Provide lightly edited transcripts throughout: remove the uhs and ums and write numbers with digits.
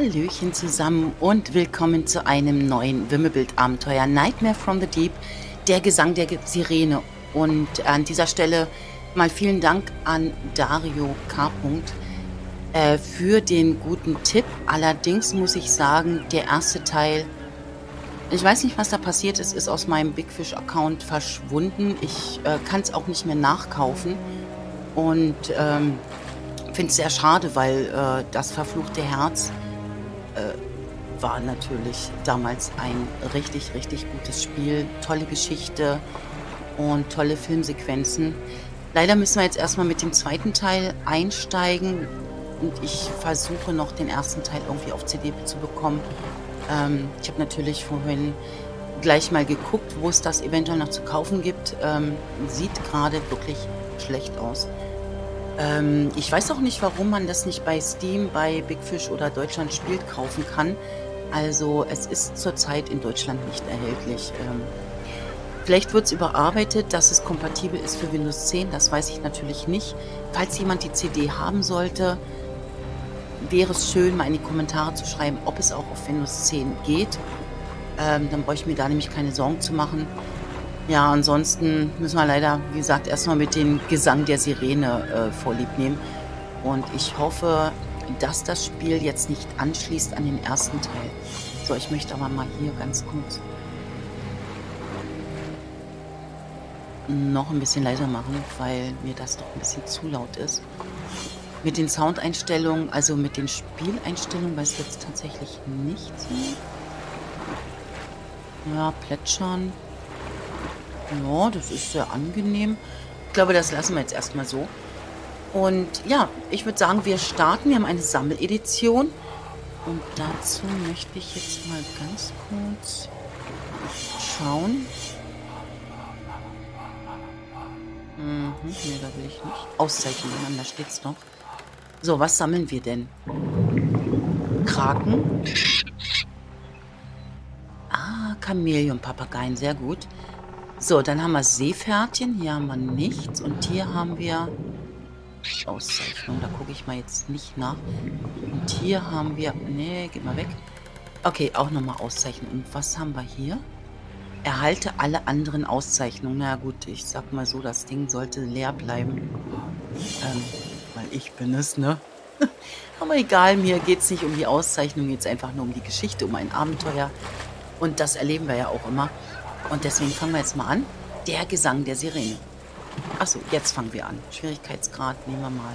Hallöchen zusammen und willkommen zu einem neuen Wimmelbild-Abenteuer Nightmare from the Deep, der Gesang der Sirene. Und an dieser Stelle mal vielen Dank an Dario K. Für den guten Tipp. Allerdings muss ich sagen, der erste Teil, ich weiß nicht, was da passiert ist, ist aus meinem Big Fish Account verschwunden. Ich kann es auch nicht mehr nachkaufen und finde es sehr schade, weil das verfluchte Herz war natürlich damals ein richtig, richtig gutes Spiel. Tolle Geschichte und tolle Filmsequenzen. Leider müssen wir jetzt erstmal mit dem zweiten Teil einsteigen und ich versuche noch den ersten Teil irgendwie auf CD zu bekommen. Ich habe natürlich vorhin gleich mal geguckt, wo es das eventuell noch zu kaufen gibt. Sieht gerade wirklich schlecht aus. Ich weiß auch nicht, warum man das nicht bei Steam, bei Big Fish oder Deutschland spielt kaufen kann. Also es ist zurzeit in Deutschland nicht erhältlich. Vielleicht wird es überarbeitet, dass es kompatibel ist für Windows 10. Das weiß ich natürlich nicht. Falls jemand die CD haben sollte, wäre es schön, mal in die Kommentare zu schreiben, ob es auch auf Windows 10 geht. Dann brauche ich mir da nämlich keine Sorgen zu machen. Ja, ansonsten müssen wir leider, wie gesagt, erstmal mit dem Gesang der Sirene vorlieb nehmen. Und ich hoffe, dass das Spiel jetzt nicht anschließt an den ersten Teil. So, ich möchte aber mal hier ganz kurz noch ein bisschen leiser machen, weil mir das doch ein bisschen zu laut ist. Mit den Soundeinstellungen, also mit den Spieleinstellungen, weiß ich jetzt tatsächlich nichts mehr. Ja, plätschern. Ja, das ist sehr angenehm. Ich glaube, das lassen wir jetzt erstmal so. Und ja, ich würde sagen, wir starten. Wir haben eine Sammeledition. Und dazu möchte ich jetzt mal ganz kurz schauen. Nee, da will ich nicht. Auszeichnungen, da steht's noch. So, was sammeln wir denn? Kraken. Ah, Chamäleon-Papageien, sehr gut. So, dann haben wir Seepferdchen. Hier haben wir nichts. Und hier haben wir Auszeichnung. Da gucke ich mal jetzt nicht nach. Und hier haben wir... Nee, geht mal weg. Okay, auch nochmal Auszeichnung. Und was haben wir hier? Erhalte alle anderen Auszeichnungen. Na gut, ich sag mal so, das Ding sollte leer bleiben. Weil ich bin es, ne? Aber egal, mir geht es nicht um die Auszeichnung, jetzt einfach nur um die Geschichte, um ein Abenteuer. Und das erleben wir ja auch immer. Und deswegen fangen wir jetzt mal an. Der Gesang der Sirene. Achso, jetzt fangen wir an. Schwierigkeitsgrad nehmen wir mal.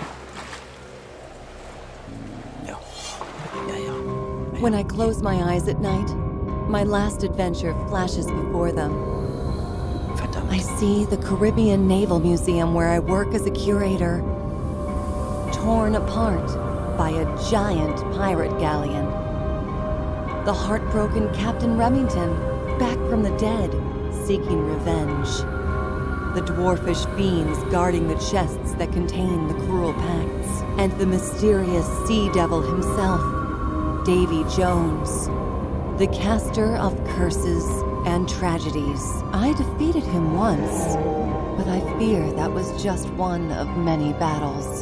Ja. Ja. When I close my eyes at night, my last adventure flashes before them. Verdammt. I see the Caribbean Naval Museum where I work as a curator, torn apart by a giant pirate galleon. The heartbroken Captain Remington, back from the dead, seeking revenge. The dwarfish fiends guarding the chests that contain the cruel pacts. And the mysterious sea devil himself, Davy Jones, the caster of curses and tragedies. I defeated him once, but I fear that was just one of many battles.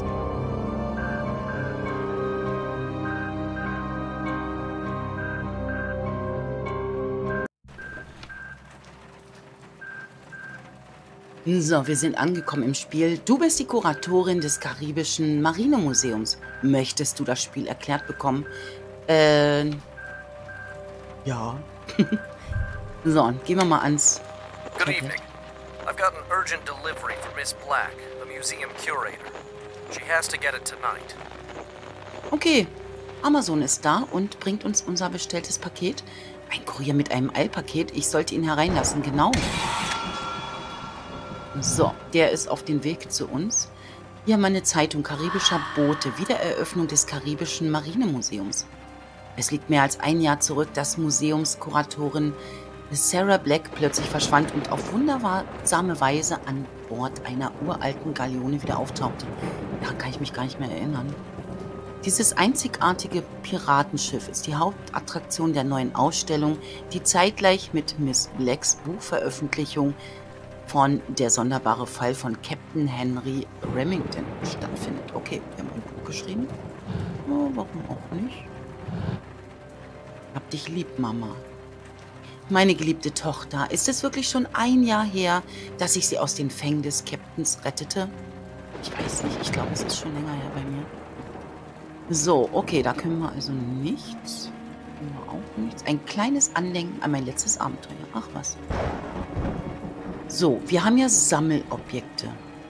So, wir sind angekommen im Spiel. Du bist die Kuratorin des Karibischen Marinemuseums. Möchtest du das Spiel erklärt bekommen? Ja. So, gehen wir mal ans... Good evening. I've got an urgent delivery for Miss Black, the museum curator. She has to get it tonight. Okay, Amazon ist da und bringt uns unser bestelltes Paket. Ein Kurier mit einem Eilpaket. Ich sollte ihn hereinlassen, genau. So, der ist auf dem Weg zu uns. Hier haben wir eine Zeitung karibischer Boote. Wiedereröffnung des Karibischen Marinemuseums. Es liegt mehr als ein Jahr zurück, dass Museumskuratorin Sarah Black plötzlich verschwand und auf wundersame Weise an Bord einer uralten Galeone wieder auftauchte. Daran kann ich mich gar nicht mehr erinnern. Dieses einzigartige Piratenschiff ist die Hauptattraktion der neuen Ausstellung, die zeitgleich mit Miss Blacks Buchveröffentlichung von Der sonderbare Fall von Captain Henry Remington stattfindet. Okay, wir haben ein Buch geschrieben. Oh, warum auch nicht? Hab dich lieb, Mama. Meine geliebte Tochter, ist es wirklich schon ein Jahr her, dass ich sie aus den Fängen des Captains rettete? Ich weiß nicht, ich glaube, es ist schon länger her bei mir. So, okay, da können wir also nichts. Können wir auch nichts. Ein kleines Andenken an mein letztes Abenteuer. Ach was. So, wir haben ja Sammelobjekte.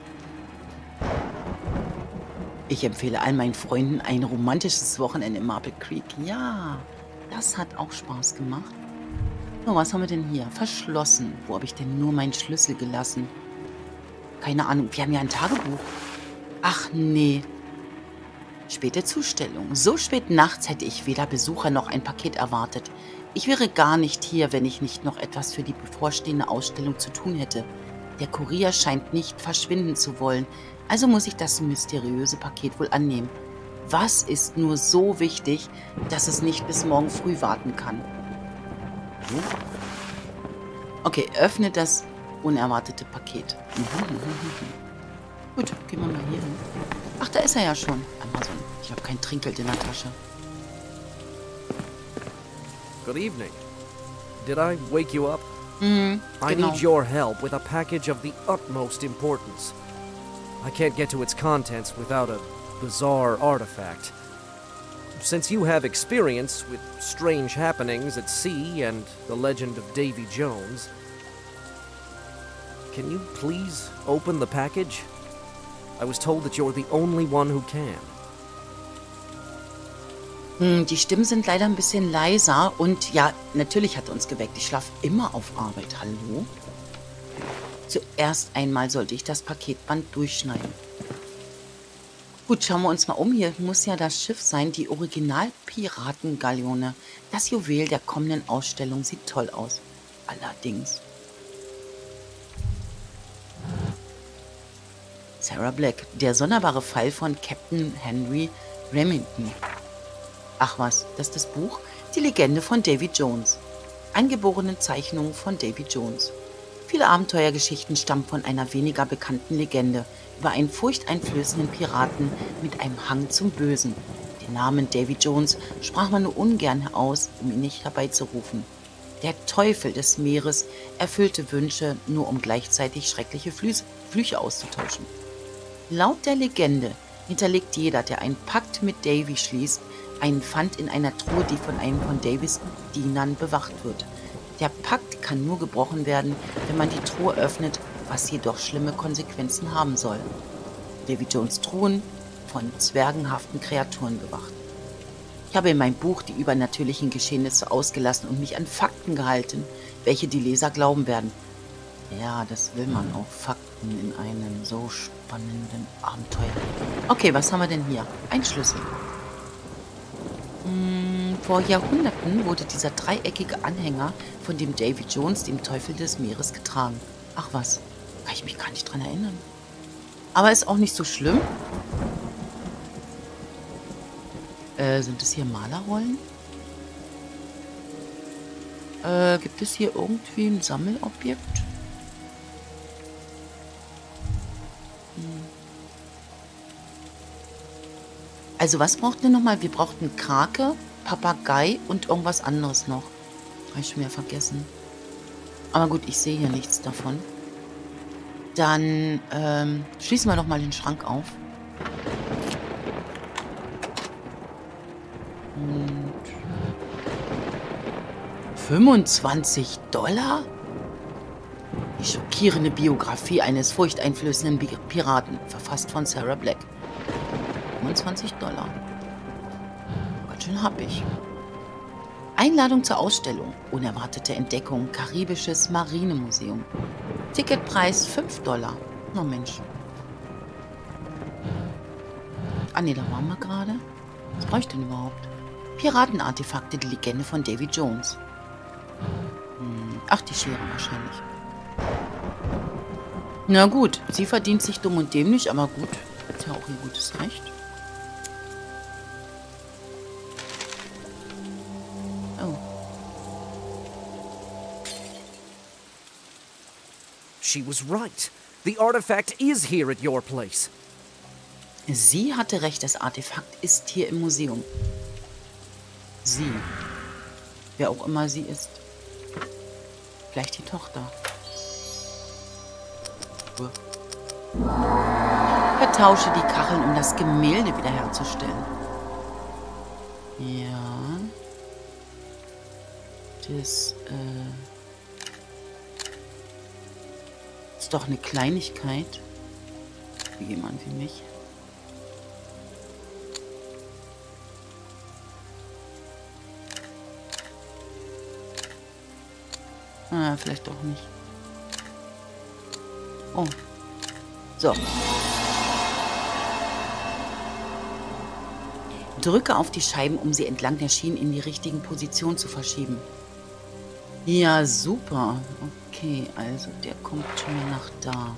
Ich empfehle all meinen Freunden ein romantisches Wochenende in Marble Creek. Ja, das hat auch Spaß gemacht. So, was haben wir denn hier? Verschlossen. Wo habe ich denn nur meinen Schlüssel gelassen? Keine Ahnung. Wir haben ja ein Tagebuch. Ach nee. Späte Zustellung. So spät nachts hätte ich weder Besucher noch ein Paket erwartet. Ich wäre gar nicht hier, wenn ich nicht noch etwas für die bevorstehende Ausstellung zu tun hätte. Der Kurier scheint nicht verschwinden zu wollen, also muss ich das mysteriöse Paket wohl annehmen. Was ist nur so wichtig, dass es nicht bis morgen früh warten kann? Okay, öffne das unerwartete Paket. Gut, gehen wir mal hier hin. Ach, da ist er ja schon. Amazon. Ich habe kein Trinkgeld in der Tasche. Good evening. Did I wake you up? Genau. I need your help with a package of the utmost importance. I can't get to its contents without a bizarre artifact. Since you have experience with strange happenings at sea and the legend of Davy Jones, can you please open the package? I was told that you're the only one who can. Die Stimmen sind leider ein bisschen leiser und ja, natürlich hat er uns geweckt. Ich schlafe immer auf Arbeit. Hallo? Zuerst einmal sollte ich das Paketband durchschneiden. Gut, schauen wir uns mal um. Hier muss ja das Schiff sein, die Original-Piraten-Galeone. Das Juwel der kommenden Ausstellung sieht toll aus. Allerdings. Sarah Black, der sonderbare Fall von Captain Henry Remington. Ach was, das ist das Buch? Die Legende von Davy Jones. Eingeborene Zeichnungen von Davy Jones. Viele Abenteuergeschichten stammen von einer weniger bekannten Legende über einen furchteinflößenden Piraten mit einem Hang zum Bösen. Den Namen Davy Jones sprach man nur ungern aus, um ihn nicht herbeizurufen. Der Teufel des Meeres erfüllte Wünsche, nur um gleichzeitig schreckliche Flüche auszutauschen. Laut der Legende hinterlegt jeder, der einen Pakt mit Davy schließt, einen Pfand in einer Truhe, die von einem von Davys Dienern bewacht wird. Der Pakt kann nur gebrochen werden, wenn man die Truhe öffnet, was jedoch schlimme Konsequenzen haben soll. Davy Jones Truhen von zwergenhaften Kreaturen bewacht. Ich habe in meinem Buch die übernatürlichen Geschehnisse ausgelassen und mich an Fakten gehalten, welche die Leser glauben werden. Ja, das will man auch. Fakten in einem so spannenden Abenteuer. Okay, was haben wir denn hier? Ein Schlüssel. Vor Jahrhunderten wurde dieser dreieckige Anhänger von dem Davy Jones, dem Teufel des Meeres, getragen. Ach was, kann ich mich gar nicht dran erinnern. Aber ist auch nicht so schlimm. Sind es hier Malerrollen? Gibt es hier irgendwie ein Sammelobjekt? Also was brauchten wir nochmal? Wir brauchten Krake, Papagei und irgendwas anderes noch. Habe ich schon wieder vergessen. Aber gut, ich sehe hier nichts davon. Dann schließen wir doch mal den Schrank auf. Und $25? Die schockierende Biografie eines furchteinflößenden Piraten, verfasst von Sarah Black. $25. Ganz schön happig. Einladung zur Ausstellung. Unerwartete Entdeckung. Karibisches Marinemuseum. Ticketpreis $5. Na Mensch. Ah ne, da waren wir gerade. Was brauche ich denn überhaupt? Piratenartefakte, die Legende von Davy Jones. Ach, die Schere wahrscheinlich. Na gut, sie verdient sich dumm und dämlich, aber gut. Ist ja auch ihr gutes Recht. Oh. She was right. The artifact is here at your place. Sie hatte recht, das Artefakt ist hier im Museum. Sie. Wer auch immer sie ist. Vielleicht die Tochter. Vertausche die Kacheln, um das Gemälde wiederherzustellen. Ja. Das ist doch eine Kleinigkeit. Für jemand wie mich. Ah, vielleicht doch nicht. Oh. So. Drücke auf die Scheiben, um sie entlang der Schienen in die richtigen Positionen zu verschieben. Ja, super. Okay, also der kommt schon mal nach da.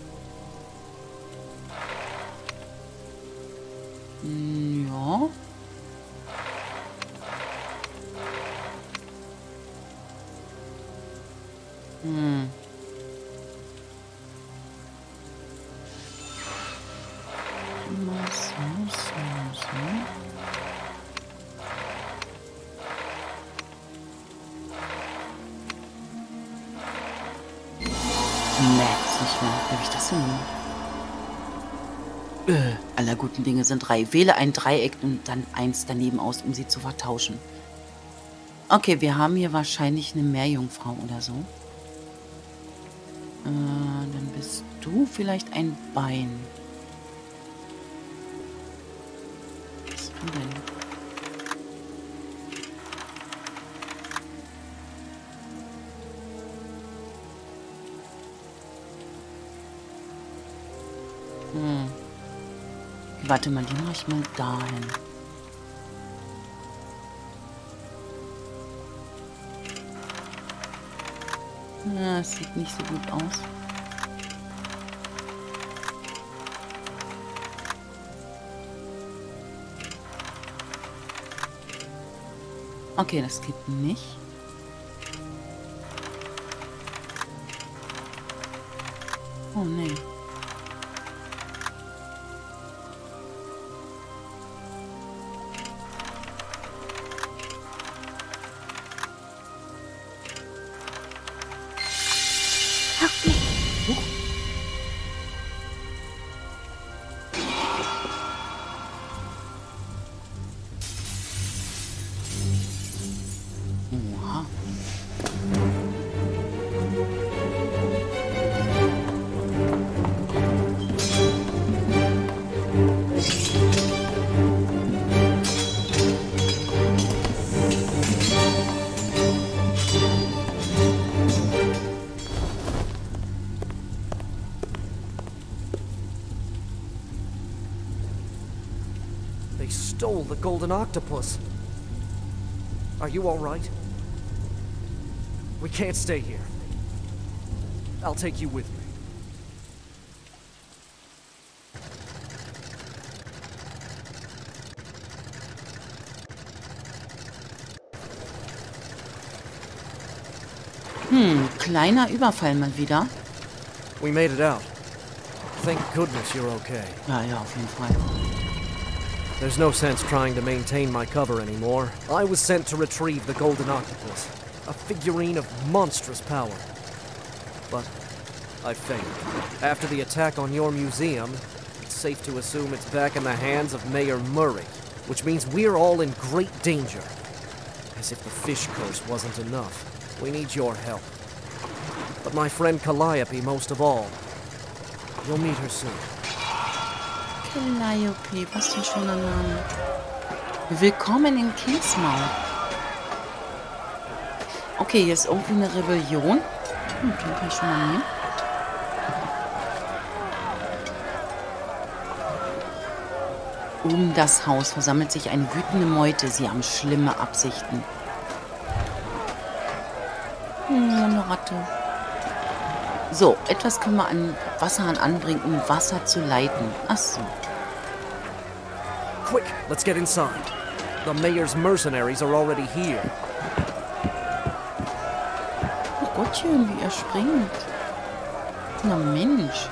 Ja. So. Nee, ist nicht wahr. Wie habe ich das denn? Aller guten Dinge sind 3. Wähle ein Dreieck und dann 1 daneben aus, um sie zu vertauschen. Okay, wir haben hier wahrscheinlich eine Meerjungfrau oder so. Dann bist du vielleicht ein Bein. Was bist du denn? Warte mal, die mache ich mal dahin. Ja, es sieht nicht so gut aus. Okay, das geht nicht. Oh, nee. Oha. They stole the golden octopus. Are you all right? We can't stay here. I'll take you with me. Kleiner Überfall mal wieder. We made it out. Thank goodness you're okay. Ja, auf jeden Fall. There's no sense trying to maintain my cover anymore. I was sent to retrieve the golden octopus, a figurine of monstrous power. But I failed. After the attack on your museum, it's safe to assume it's back in the hands of Mayor Murray, which means we're all in great danger. As if the fish curse wasn't enough. We need your help. But my friend Calliope most of all. You'll meet her soon. Calliope, was für ein schöner Name. Willkommen in Kingsmouth. Okay, hier ist irgendwie eine Rebellion. Den kann ich schon mal nehmen. Um das Haus versammelt sich eine wütende Meute. Sie haben schlimme Absichten. Eine Ratte. So, etwas können wir an Wasserhahn anbringen, um Wasser zu leiten. Ach so. Quick, let's get inside. The mayor's mercenaries are already here. Oh Gottchen, wie er springt. Na Mensch.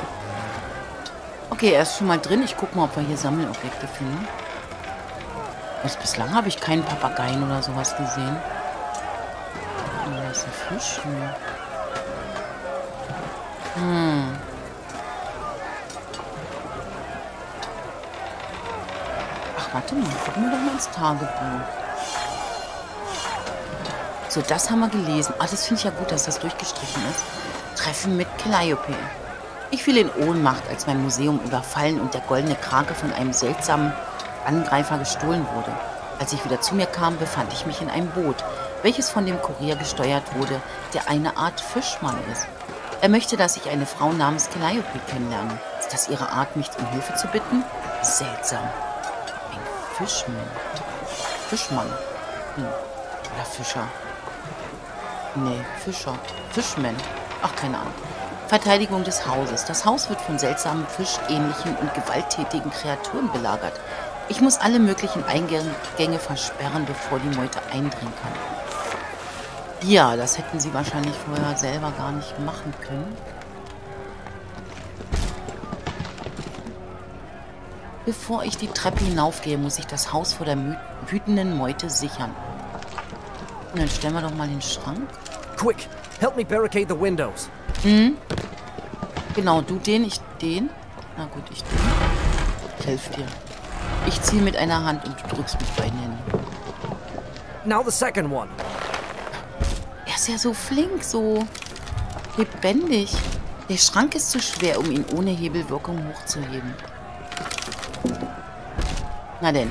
Okay, er ist schon mal drin. Ich gucke mal, ob wir hier Sammelobjekte finden. Also bislang habe ich keinen Papageien oder sowas gesehen. Oh, das ist ein Fisch. Ach, warte mal. Gucken wir doch mal ins Tagebuch. So, das haben wir gelesen. Ah, das finde ich ja gut, dass das durchgestrichen ist. Treffen mit Calliope. Ich fiel in Ohnmacht, als mein Museum überfallen und der goldene Krake von einem seltsamen Angreifer gestohlen wurde. Als ich wieder zu mir kam, befand ich mich in einem Boot, welches von dem Kurier gesteuert wurde, der eine Art Fischmann ist. Er möchte, dass ich eine Frau namens Calliope kennenlerne. Ist das ihre Art, mich um Hilfe zu bitten? Seltsam. Ein Fischmann. Fischmann. Oder Fischer. Nee, Fischer. Fischman. Ach, keine Ahnung. Verteidigung des Hauses. Das Haus wird von seltsamen, fischähnlichen und gewalttätigen Kreaturen belagert. Ich muss alle möglichen Eingänge versperren, bevor die Meute eindringen kann. Ja, das hätten sie wahrscheinlich vorher selber gar nicht machen können. Bevor ich die Treppe hinaufgehe, muss ich das Haus vor der wütenden Meute sichern. Und dann stellen wir doch mal den Schrank. Quick, help me barricade the windows. Genau, du den, ich den. Na gut, ich den. Ich helfe dir. Ich ziehe mit einer Hand und du drückst mit beiden Händen. Now the second one. Er ist ja so flink, so lebendig. Der Schrank ist zu schwer, um ihn ohne Hebelwirkung hochzuheben. Na denn.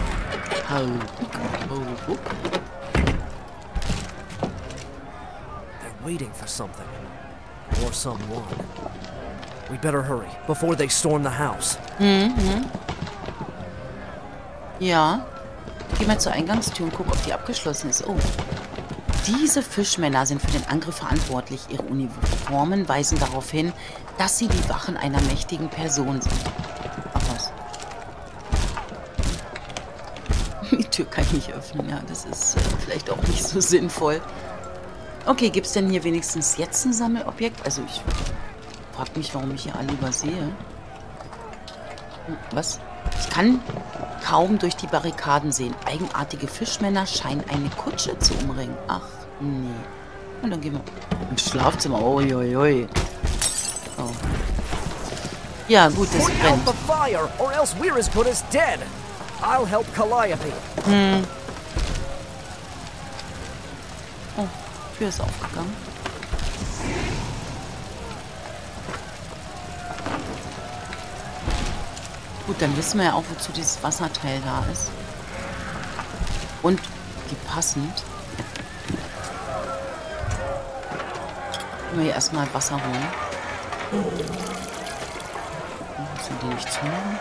They're waiting for something. Or someone. We better hurry, before they storm the house. Ja. Geh mal zur Eingangstür und guck, ob die abgeschlossen ist. Oh. Diese Fischmänner sind für den Angriff verantwortlich. Ihre Uniformen weisen darauf hin, dass sie die Wachen einer mächtigen Person sind. Ach was. Die Tür kann ich nicht öffnen. Ja, das ist vielleicht auch nicht so sinnvoll. Okay, gibt es denn hier wenigstens jetzt ein Sammelobjekt? Also ich frage mich, warum ich hier alle übersehe. Was? Ich kann kaum durch die Barrikaden sehen. Eigenartige Fischmänner scheinen eine Kutsche zu umringen. Ach, nee. Und dann gehen wir ins Schlafzimmer. Uiuiui. Oh. Ja, gut, das Put out brennt. the fire, or else we're as good as dead. I'll help Calliope. Oh, Tür ist aufgegangen. Gut, dann wissen wir ja auch, wozu dieses Wasserteil da ist. Und wie passend. Können wir hier erstmal Wasser holen. Müssen die nicht zumachen?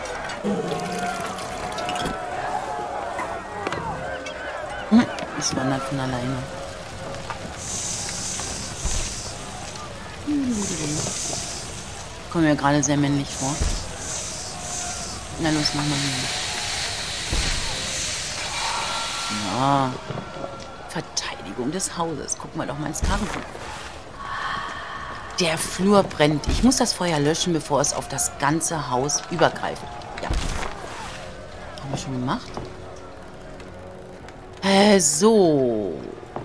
Es wandert von alleine. Kommen mir gerade sehr männlich vor. Na los, machen wir hier. Ja. Verteidigung des Hauses. Gucken wir doch mal ins Tagebuch. Der Flur brennt. Ich muss das Feuer löschen, bevor es auf das ganze Haus übergreift. Ja. Haben wir schon gemacht? So.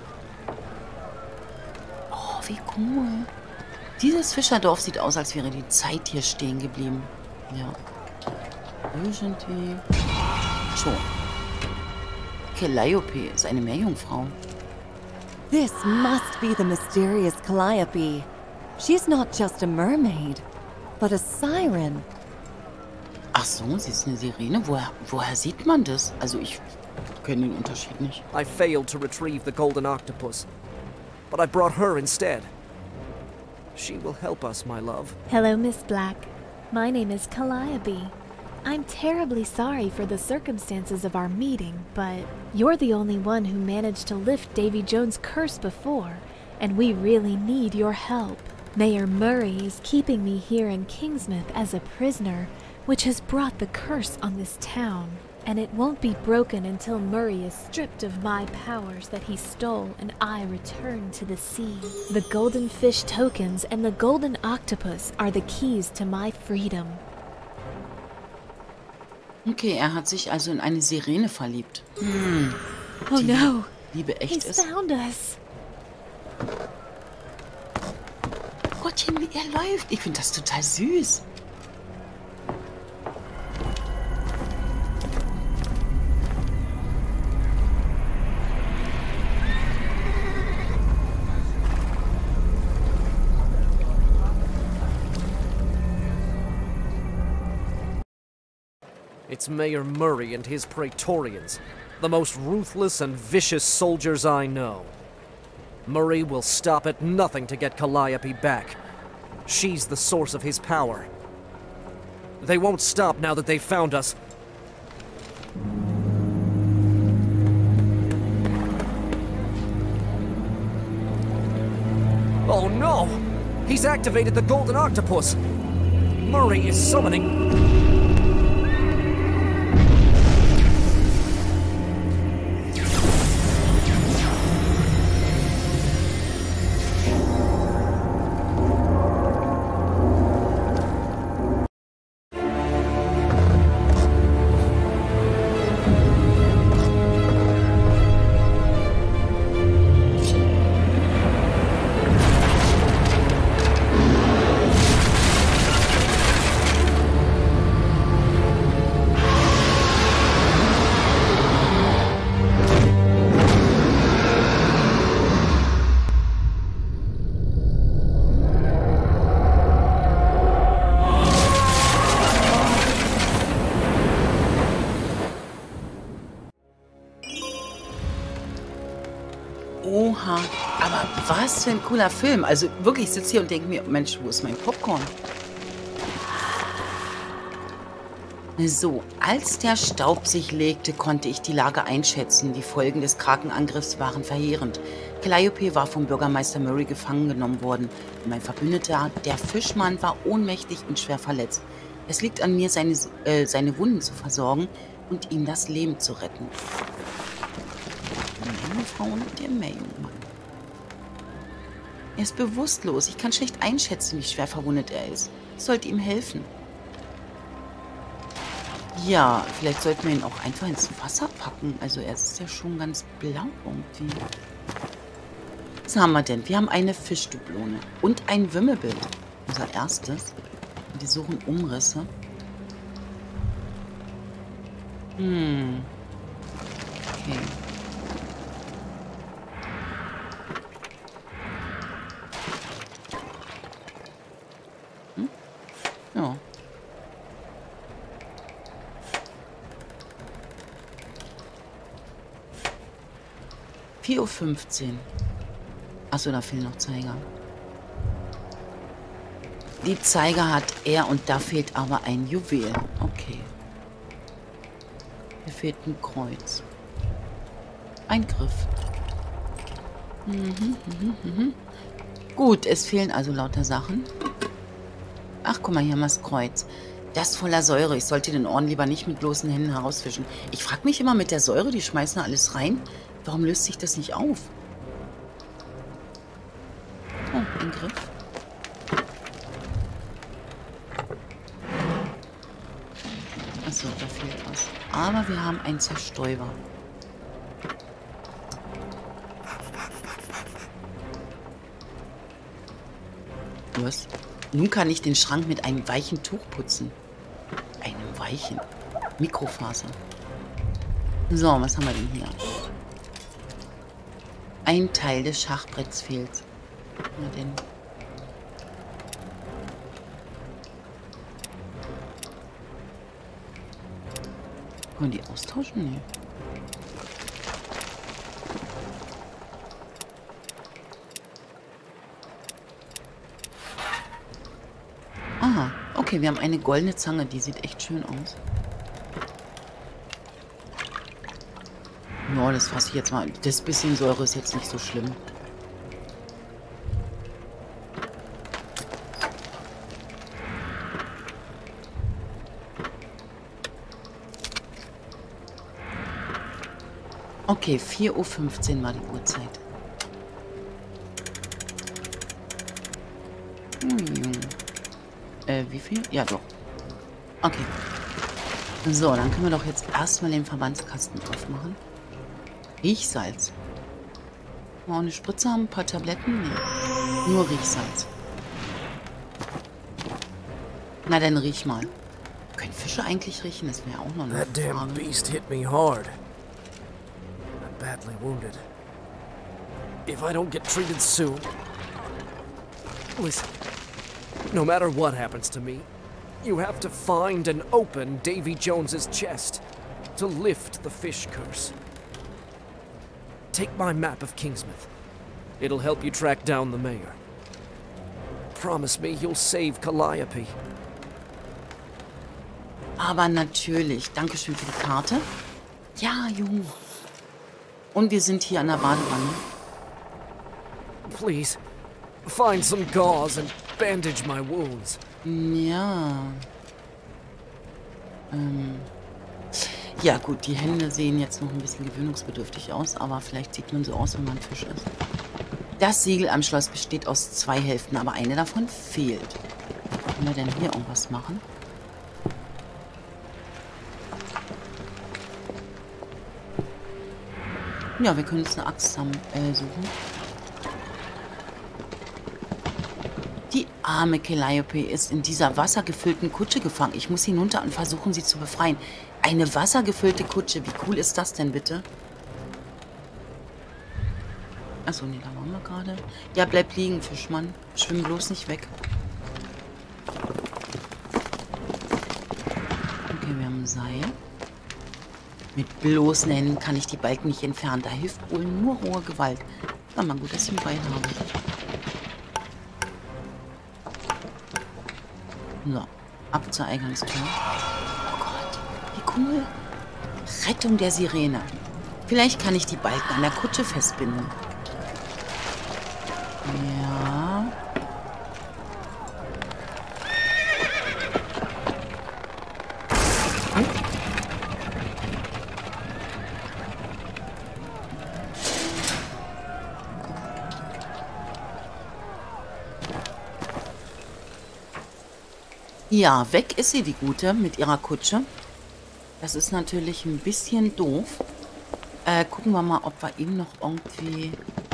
Oh, wie cool. Dieses Fischerdorf sieht aus, als wäre die Zeit hier stehen geblieben. Ja. Irgendwie. Schon. Calliope ist eine Meerjungfrau. This must be the mysterious Calliope. She's not just a mermaid, but a siren. Ach so, sie ist eine Sirene. Woher sieht man das? Also ich kenne den Unterschied nicht. I failed to retrieve the golden octopus, but I brought her instead. She will help us, my love. Hello, Miss Black. My name is Calliope. I'm terribly sorry for the circumstances of our meeting, but you're the only one who managed to lift Davy Jones' curse before, and we really need your help. Mayor Murray is keeping me here in Kingsmouth as a prisoner, which has brought the curse on this town. And it won't be broken until Murray is stripped of my powers that he stole and I return to the sea. The golden fish tokens and the golden octopus are the keys to my freedom. Okay, er hat sich also in eine Sirene verliebt. Oh Die no, Liebe echt he's ist. found us. Gottchen, wie er läuft. Ich finde das total süß. It's Mayor Murray and his Praetorians, the most ruthless and vicious soldiers I know. Murray will stop at nothing to get Calliope back. She's the source of his power. They won't stop now that they've found us. Oh no! He's activated the Golden Octopus! Murray is summoning... Oha, aber was für ein cooler Film. Also wirklich, ich sitze hier und denke mir, Mensch, wo ist mein Popcorn? So, als der Staub sich legte, konnte ich die Lage einschätzen. Die Folgen des Krakenangriffs waren verheerend. Calliope war vom Bürgermeister Murray gefangen genommen worden. Und mein Verbündeter, der Fischmann, war ohnmächtig und schwer verletzt. Es liegt an mir, seine Wunden zu versorgen und ihm das Leben zu retten. Meine Frau und der Meerjungmann. Er ist bewusstlos. Ich kann schlecht einschätzen, wie schwer verwundet er ist. Ich sollte ihm helfen. Ja, vielleicht sollten wir ihn auch einfach ins Wasser packen. Also er ist ja schon ganz blau irgendwie. Was haben wir denn? Wir haben eine Fischdublone und ein Wimmelbild. Unser erstes. Wir suchen Umrisse. Okay. Ja. Uhr 15. Achso, da fehlen noch Zeiger. Die Zeiger hat er und da fehlt aber ein Juwel. Okay. Hier fehlt ein Kreuz. Ein Griff. Gut, es fehlen also lauter Sachen. Ach, guck mal, hier haben wir das Kreuz. Das voller Säure. Ich sollte den Orden lieber nicht mit bloßen Händen herausfischen. Ich frage mich immer mit der Säure, die schmeißen alles rein. Warum löst sich das nicht auf? Oh, ein Griff. Achso, da fehlt was. Aber wir haben einen Zerstäuber. Was? Nun kann ich den Schrank mit einem weichen Tuch putzen. Einem weichen. Mikrofaser. So, was haben wir denn hier? Ein Teil des Schachbretts fehlt. Na denn. Wollen die austauschen? Nee. Aha, okay, wir haben eine goldene Zange, die sieht echt schön aus. Ja, das fasse ich jetzt mal. Das bisschen Säure ist jetzt nicht so schlimm. Okay, 4:15 Uhr war die Uhrzeit. Wie viel? Ja, doch. Okay. So, dann können wir doch jetzt erstmal den Verbandskasten aufmachen. Riechsalz. Mal auch eine Spritze haben, ein paar Tabletten? Nee. Nur Riechsalz. Na, dann riech mal. Können Fische eigentlich riechen? Das wäre auch noch eine That damn Frage. beast hit me hard. I'm badly wounded. If I don't get treated soon... Listen, no matter what happens to me, you have to find and open Davy Jones's chest to lift the fish curse. Take my map of Kingsmouth. It'll help you track down the mayor. Promise me you'll save Calliope. Aber natürlich. Dankeschön für die Karte. Ja, Junge. Und wir sind hier an der Badewanne. Please, find some gauze and bandage my wounds. Ja. Ja gut, die Hände sehen jetzt noch ein bisschen gewöhnungsbedürftig aus, aber vielleicht sieht man so aus, wenn man Fisch ist. Das Siegel am Schloss besteht aus 2 Hälften, aber eine davon fehlt. Können wir denn hier irgendwas machen? Ja, wir können uns eine Axt suchen. Die arme Calliope ist in dieser wassergefüllten Kutsche gefangen. Ich muss hinunter und versuchen, sie zu befreien. Eine wassergefüllte Kutsche. Wie cool ist das denn bitte? Achso, nee, da waren wir gerade. Ja, bleib liegen, Fischmann. Schwimm bloß nicht weg. Okay, wir haben ein Seil. Mit bloßen Händen kann ich die Balken nicht entfernen. Da hilft wohl nur hohe Gewalt. Na mal gut, dass ich ein Bein habe. So, ab zur Eingangstür. Oh Gott, wie cool. Rettung der Sirene. Vielleicht kann ich die Balken an der Kutsche festbinden. Ja. Ja, weg ist sie, die Gute, mit ihrer Kutsche. Das ist natürlich ein bisschen doof. Gucken wir mal, ob wir ihm noch irgendwie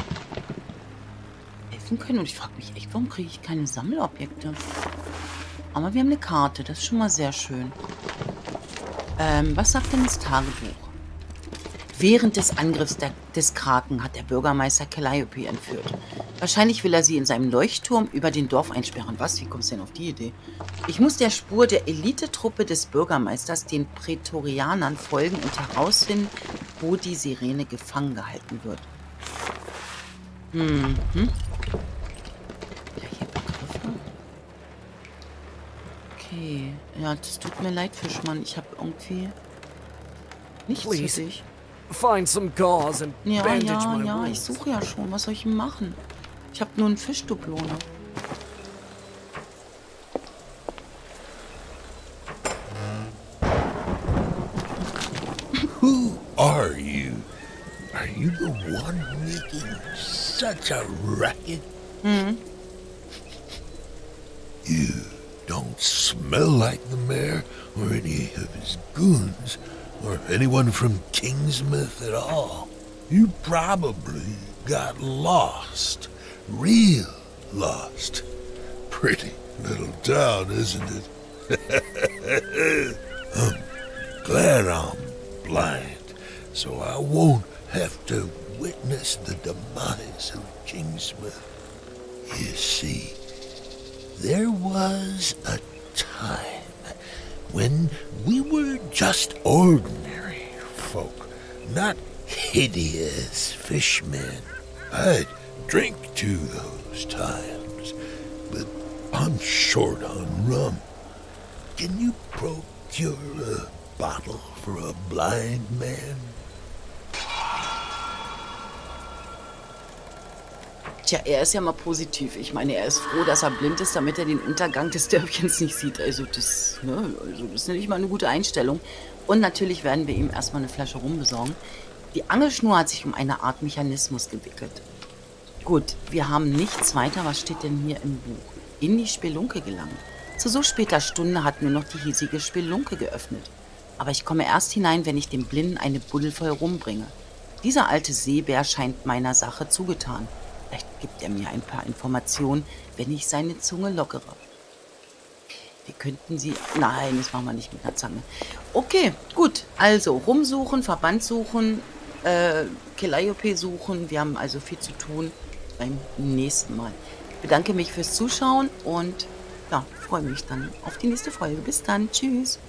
helfen können. Und ich frage mich echt, warum kriege ich keine Sammelobjekte? Aber wir haben eine Karte, das ist schon mal sehr schön. Was sagt denn das Tagebuch? Während des Angriffs des Kraken hat der Bürgermeister Calliope entführt. Wahrscheinlich will er sie in seinem Leuchtturm über den Dorf einsperren. Was? Wie kommst du denn auf die Idee? Ich muss der Spur der Elitetruppe des Bürgermeisters, den Prätorianern, folgen und herausfinden, wo die Sirene gefangen gehalten wird. Mhm. Ja, hier Begriffe. Okay. Ja, das tut mir leid, Fischmann. Ich habe irgendwie nichts für dich. Find some gauze and bandage my Ja, wounds. ich suche ja schon. Was soll ich denn machen? Ich habe nur einen Fischdublone. Who are you? Are you the one making such a racket? You don't smell like the mayor or any of his goons or anyone from Kingsmouth at all. You probably got lost. Real lost. Pretty little town, isn't it? I'm glad I'm blind, so I won't have to witness the demise of Kingsmouth. You see, there was a time when we were just ordinary folk, not hideous fishmen. I'd drink to those times, but I'm short on rum. Can you procure a bottle for a blind man? Tja, er ist ja mal positiv. Ich meine, er ist froh, dass er blind ist, damit er den Untergang des Dörfchens nicht sieht. Also das ist nicht mal eine gute Einstellung. Und natürlich werden wir ihm erstmal eine Flasche Rum besorgen. Die Angelschnur hat sich um eine Art Mechanismus gewickelt. Gut, wir haben nichts weiter. Was steht denn hier im Buch? In die Spelunke gelangen. Zu so später Stunde hat nur noch die hiesige Spelunke geöffnet. Aber ich komme erst hinein, wenn ich dem Blinden eine Buddel voll rumbringe. Dieser alte Seebär scheint meiner Sache zugetan. Vielleicht gibt er mir ein paar Informationen, wenn ich seine Zunge lockere. Wir könnten sie... Nein, das machen wir nicht mit einer Zange. Okay, gut. Also rumsuchen, Verband suchen, Calliope suchen. Wir haben also viel zu tun beim nächsten Mal. Ich bedanke mich fürs Zuschauen und ja, freue mich dann auf die nächste Folge. Bis dann. Tschüss.